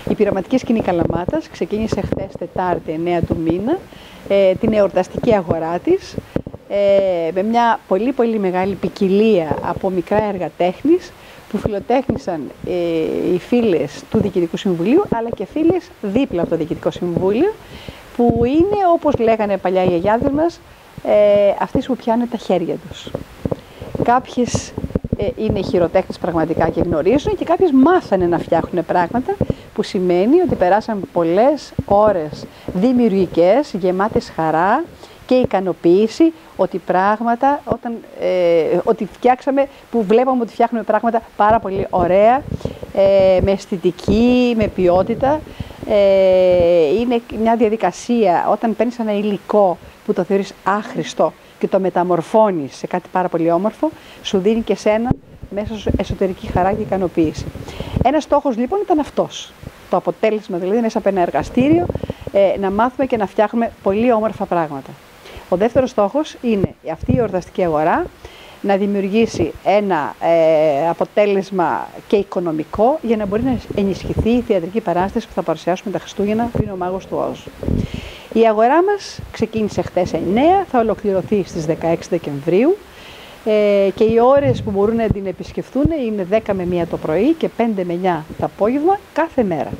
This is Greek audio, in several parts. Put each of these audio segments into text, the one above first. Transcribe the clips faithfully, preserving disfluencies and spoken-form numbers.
Η πειραματική σκηνή Καλαμάτας ξεκίνησε χθες Τετάρτη εννέα του μήνα ε, την εορταστική αγορά της ε, με μια πολύ πολύ μεγάλη ποικιλία από μικρά έργα τέχνης που φιλοτέχνησαν ε, οι φίλες του Διοικητικού Συμβουλίου αλλά και φίλες δίπλα από το Διοικητικό Συμβούλιο που είναι, όπως λέγανε παλιά οι γιαγιάδες μας, ε, αυτές που πιάνουν τα χέρια τους. Κάποιες ε, είναι χειροτέχνες πραγματικά και γνωρίζουν και κάποιες μάθανε να φτιάχνουν πράγματα που σημαίνει ότι περάσαν πολλές ώρες δημιουργικές, γεμάτες χαρά και ικανοποίηση ότι πράγματα, όταν, ε, ότι φτιάξαμε, που βλέπαμε ότι φτιάχνουμε πράγματα πάρα πολύ ωραία, ε, με αισθητική, με ποιότητα. Ε, είναι μια διαδικασία όταν παίρνεις ένα υλικό που το θεωρείς άχρηστο και το μεταμορφώνεις σε κάτι πάρα πολύ όμορφο, σου δίνει και σένα μέσα σου εσωτερική χαρά και ικανοποίηση. Ένας στόχος λοιπόν ήταν αυτός. Το αποτέλεσμα δηλαδή μέσα από ένα εργαστήριο ε, να μάθουμε και να φτιάχνουμε πολύ όμορφα πράγματα. Ο δεύτερος στόχος είναι αυτή η εορταστική αγορά να δημιουργήσει ένα ε, αποτέλεσμα και οικονομικό για να μπορεί να ενισχυθεί η θεατρική παράσταση που θα παρουσιάσουμε τα Χριστούγεννα που είναι ο Μάγος του Όζ. Η αγορά μας ξεκίνησε χθες εννέα, θα ολοκληρωθεί στις δεκαέξι Δεκεμβρίου ε, και οι ώρες που μπορούν να την επισκεφθούν είναι δέκα με μία το πρωί και πέντε με εννιά το απόγευμα κάθε μέρα.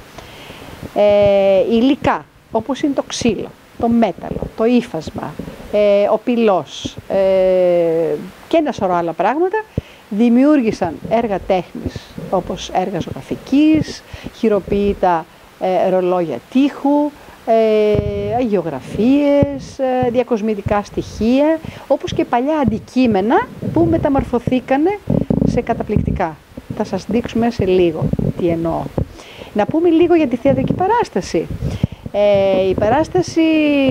Ε, υλικά όπως είναι το ξύλο, το μέταλλο, το ύφασμα, ε, ο πυλός ε, και ένα σωρό άλλα πράγματα δημιούργησαν έργα τέχνης όπως έργα ζωγραφικής, χειροποίητα ε, ρολόγια τείχου, ε, αγιογραφίες, ε, διακοσμητικά στοιχεία, όπως και παλιά αντικείμενα που μεταμορφωθήκανε σε καταπληκτικά. Θα σας δείξουμε σε λίγο τι εννοώ. Να πούμε λίγο για τη θεατρική παράσταση. Ε, η παράσταση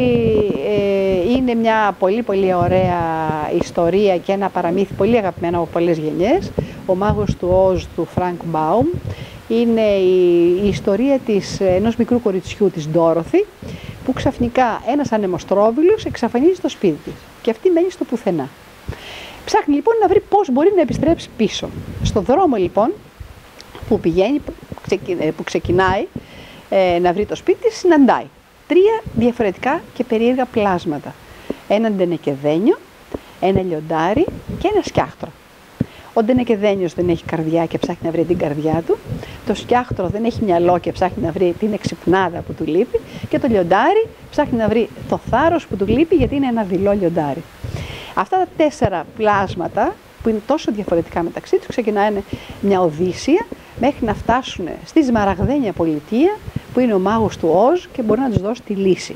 ε, είναι μια πολύ πολύ ωραία ιστορία και ένα παραμύθι πολύ αγαπημένο από πολλές γενιές. Ο Μάγος του Όζ του Φρανκ Μπάουμ είναι η, η ιστορία της, ενός μικρού κοριτσιού της Ντόροθι που ξαφνικά ένας ανεμοστρόβιλος εξαφανίζει στο σπίτι της και αυτή μένει στο πουθενά. Ψάχνει λοιπόν να βρει πώς μπορεί να επιστρέψει πίσω. Στο δρόμο λοιπόν που πηγαίνει, που ξεκινάει ε, να βρει το σπίτι της, συναντάει τρία διαφορετικά και περίεργα πλάσματα. Έναν ντενεκεδένιο, ένα λιοντάρι και ένα σκιάχτρο. Ο ντενεκεδένιος δεν έχει καρδιά και ψάχνει να βρει την καρδιά του. Το σκιάχτρο δεν έχει μυαλό και ψάχνει να βρει την εξυπνάδα που του λείπει. Και το λιοντάρι ψάχνει να βρει το θάρρος που του λείπει γιατί είναι ένα δειλό λιοντάρι. Αυτά τα τέσσερα πλάσματα που είναι τόσο διαφορετικά μεταξύ τους ξεκινάνε μια οδύσσια μέχρι να φτάσουν στη Σμαραγδένια πολιτεία που είναι ο Μάγος του Όζ και μπορεί να τους δώσει τη λύση.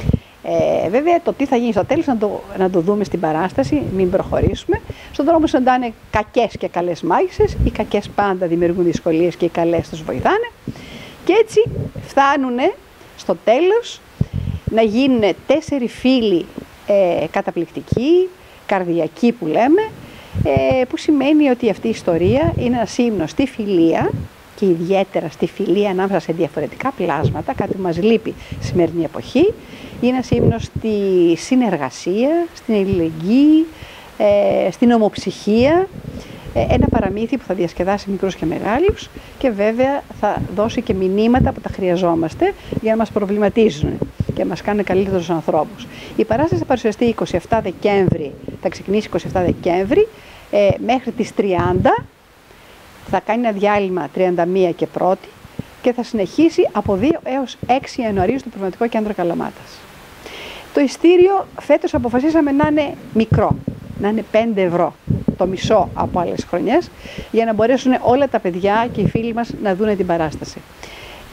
Ε, βέβαια το τι θα γίνει στο τέλος να το, να το δούμε στην παράσταση, μην προχωρήσουμε. Στον δρόμο συναντάνε κακές και καλές μάγισσες, οι κακές πάντα δημιουργούν δυσκολίες και οι καλές τους βοηθάνε και έτσι φτάνουν στο τέλος να γίνουν τέσσερι φίλοι ε, καταπληκτικοί, καρδιακοί που λέμε, ε, που σημαίνει ότι αυτή η ιστορία είναι ένα ύμνο στη φιλία και ιδιαίτερα στη φιλία ανάμεσα σε διαφορετικά πλάσματα, κάτι που μας λείπει στη σημερινή εποχή. Είναι ένα ύμνος στη συνεργασία, στην αλληλεγγύη, ε, στην ομοψυχία, ε, ένα παραμύθι που θα διασκεδάσει μικρούς και μεγάλους και βέβαια θα δώσει και μηνύματα που τα χρειαζόμαστε για να μας προβληματίζουν και να μας κάνουν καλύτερους ανθρώπους. Η παράσταση θα παρουσιαστεί είκοσι επτά Δεκέμβρη, θα ξεκινήσει είκοσι επτά Δεκέμβρη ε, μέχρι τις τριάντα, θα κάνει ένα διάλειμμα τριάντα μία και πρώτη και θα συνεχίσει από δύο έως έξι Ιανουαρίου στο Πνευματικό Κέντρο Καλαμάτας. Το ειστήριο φέτος αποφασίσαμε να είναι μικρό, να είναι πέντε ευρώ, το μισό από άλλες χρονιές, για να μπορέσουν όλα τα παιδιά και οι φίλοι μας να δουν την παράσταση. Ε,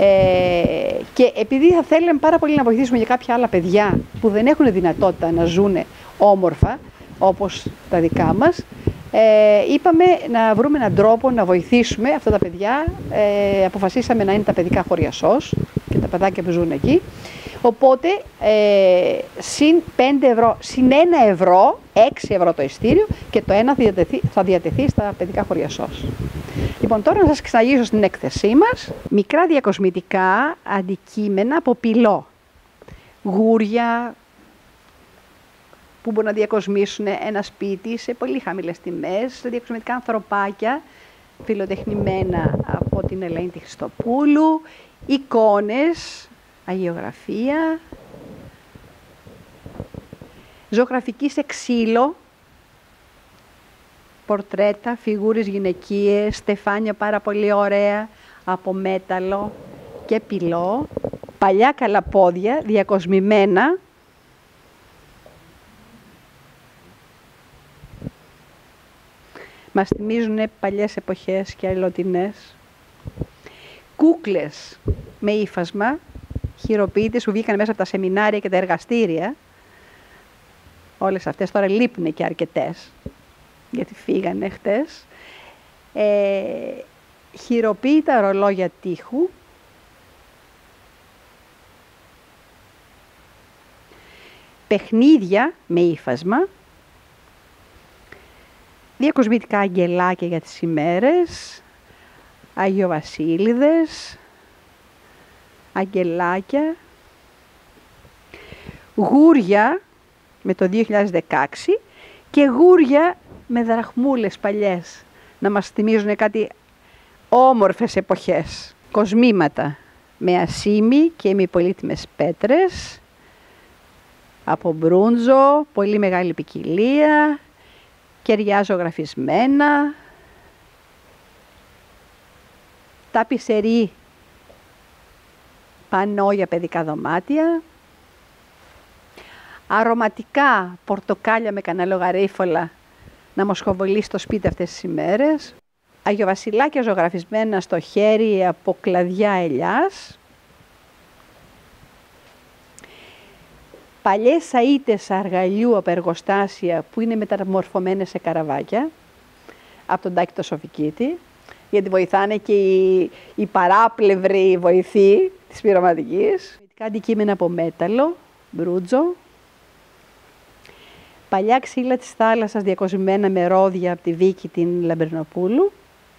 και επειδή θα θέλαμε πάρα πολύ να βοηθήσουμε για κάποια άλλα παιδιά που δεν έχουν δυνατότητα να ζουν όμορφα, όπως τα δικά μας, Ε, είπαμε να βρούμε έναν τρόπο να βοηθήσουμε αυτά τα παιδιά. Ε, αποφασίσαμε να είναι τα παιδικά χώρια ΣΟΣ και τα παιδάκια που ζουν εκεί. Οπότε, ε, συν πέντε ευρώ, συν ένα ευρώ, έξι ευρώ το ειστήριο και το ένα θα διατεθεί, θα διατεθεί στα παιδικά χώρια ΣΟΣ. Λοιπόν, τώρα να σας ξαναγήσω στην έκθεσή μας. Μικρά διακοσμητικά αντικείμενα από πυλό. Γούρια, που μπορούν να διακοσμήσουν ένα σπίτι σε πολύ χαμηλές τιμές, διακοσμητικά ανθρωπάκια, φιλοτεχνημένα από την Ελένη τη Χριστοπούλου, εικόνες, αγιογραφία, ζωγραφική σε ξύλο, πορτρέτα, φιγούρες γυναικείες, στεφάνια πάρα πολύ ωραία από μέταλλο και πυλό, παλιά καλαπόδια διακοσμημένα, μας θυμίζουν παλιές εποχές και αλληλωτινές. Κούκλες με ύφασμα, χειροποίητες που βγήκαν μέσα από τα σεμινάρια και τα εργαστήρια. Όλες αυτές τώρα λείπουν και αρκετές, γιατί φύγανε χτες. Ε, χειροποίητα ρολόγια τείχου, παιχνίδια με ύφασμα, διακοσμητικά αγγελάκια για τις ημέρες, αγιοβασίλειδες, αγγελάκια, γούρια με το δύο χιλιάδες δεκαέξι και γούρια με δραχμούλες παλιές, να μας θυμίζουν κάτι όμορφες εποχές. Κοσμήματα με ασήμι και με πολύτιμες πέτρες, από μπρούντζο, πολύ μεγάλη ποικιλία, κεριά ζωγραφισμένα, ταπισερί πανό για παιδικά δωμάτια, αρωματικά πορτοκάλια με καναλογαρίφωλα να μοσχοβολεί στο σπίτι αυτές τις ημέρες, αγιοβασιλάκια ζωγραφισμένα στο χέρι από κλαδιά ελιάς, παλιές σαΐτες αργαλιού από εργοστάσια που είναι μεταμορφωμένες σε καραβάκια από τον Τάκη το Σοφικίτη, γιατί βοηθάνε και οι, οι παράπλευροι βοηθοί της πειραματικής. Αντικείμενα από μέταλλο, μπρούτζο, παλιά ξύλα της θάλασσας διακοσμημένα με ρόδια από τη Βίκη την Λαμπερνοπούλου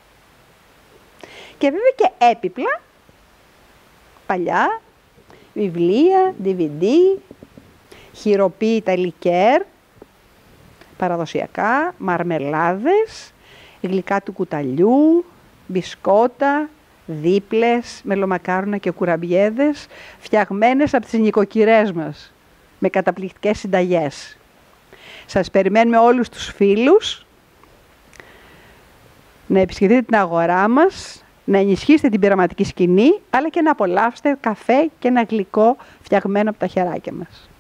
και βέβαια και έπιπλα, παλιά, βιβλία, ντι βι ντι, χειροποίητα λικέρ, παραδοσιακά, μαρμελάδες, γλυκά του κουταλιού, μπισκότα, δίπλες, μελομακάρονα και κουραμπιέδες, φτιαγμένες από τις νοικοκυρές μας, με καταπληκτικές συνταγές. Σας περιμένουμε όλους τους φίλους να επισκεφτείτε την αγορά μας, να ενισχύσετε την πειραματική σκηνή, αλλά και να απολαύσετε καφέ και ένα γλυκό φτιαγμένο από τα χεράκια μας.